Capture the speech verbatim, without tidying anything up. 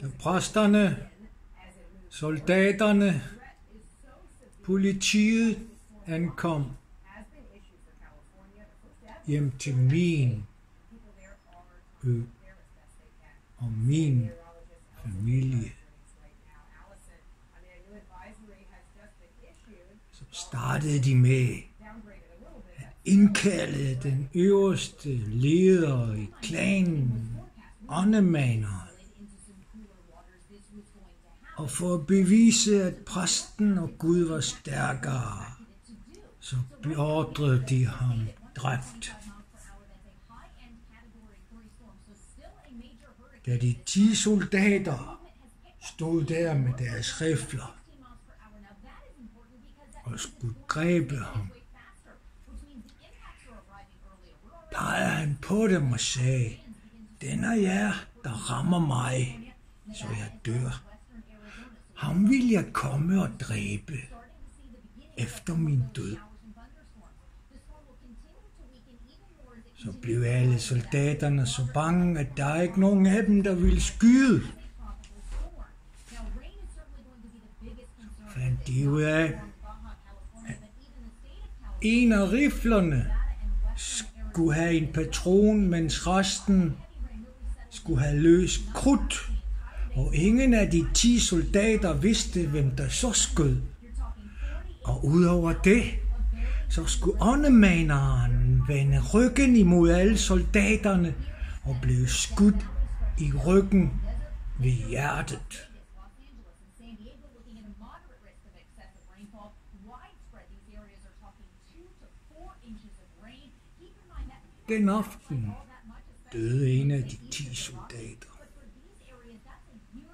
Da præsterne, soldaterne, politiet ankom hjem til min ø og min familie, så startede de med at indkalde den øverste leder i klanen, åndemaneren, og for at bevise, at præsten og Gud var stærkere, så beordrede de ham dræbt. Da de ti soldater stod der med deres rifler og skulle dræbe ham, pegede han på dem og sagde, den er jer, der rammer mig, så jeg dør. Ham vil jeg komme og dræbe efter min død. Så blev alle soldaterne så bange, at der er ikke nogen af dem, der ville skyde. Så fandt de ud af, at en af riflerne skulle have en patron, mens resten skulle have løs krudt. Og ingen af de ti soldater vidste, hvem der så skød. Og udover det, så skulle åndemaneren vende ryggen imod alle soldaterne og blev skudt i ryggen ved hjertet. Den aften døde en af de ti soldater.